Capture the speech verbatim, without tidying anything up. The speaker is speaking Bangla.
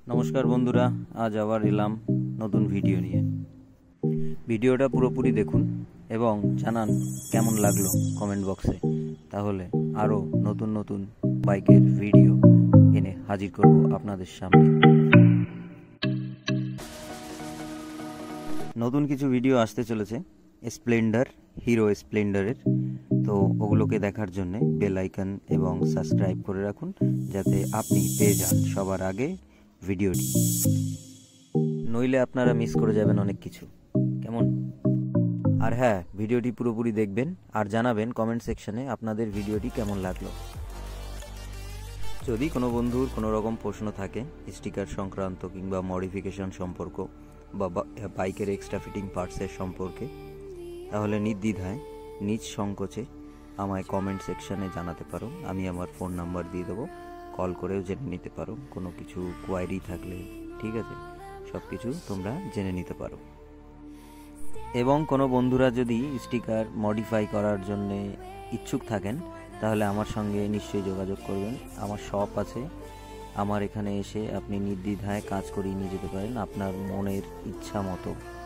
নমস্কার বন্ধুরা, আজ আবার এলাম নতুন ভিডিও নিয়ে। ভিডিওটা পুরোপুরি দেখুন এবং জানান কেমন লাগলো কমেন্ট বক্সে। তাহলে আরও নতুন নতুন বাইকের ভিডিও এনে হাজির করব আপনাদের সামনে। নতুন কিছু ভিডিও আসতে চলেছে স্প্লেন্ডার, হিরো স্প্লেন্ডারের। তো ওগুলোকে দেখার জন্য বেল আইকন এবং সাবস্ক্রাইব করে রাখুন, যাতে আপনি পেয়ে যান সবার আগে ভিডিওটি। নইলে আপনারা মিস করে যাবেন অনেক কিছু, কেমন? আর হ্যাঁ, ভিডিওটি পুরোপুরি দেখবেন আর জানাবেন কমেন্ট সেকশনে আপনাদের ভিডিওটি কেমন লাগলো। যদি কোনো বন্ধুর কোনো রকম প্রশ্ন থাকে স্টিকার সংক্রান্ত কিংবা মডিফিকেশন সম্পর্ক বা বাইকের এক্সট্রা ফিটিং পার্টসের সম্পর্কে, তাহলে নির্দ্বিধায় নিজ সংকোচে আমায় কমেন্ট সেকশনে জানাতে পারো। আমি আমার ফোন নাম্বার দিয়ে দেবো, কল করেও জেনে নিতে পারো। কোনো কিছু কোয়ারি থাকলে, ঠিক আছে, সব কিছু তোমরা জেনে নিতে পারো। এবং কোনো বন্ধুরা যদি স্টিকার মডিফাই করার জন্য ইচ্ছুক থাকেন, তাহলে আমার সঙ্গে নিশ্চয়ই যোগাযোগ করবেন। আমার শপ আছে, আমার এখানে এসে আপনি নির্দ্বিধায় কাজ করিয়ে নিয়ে যেতে পারেন আপনার মনের ইচ্ছা মতো।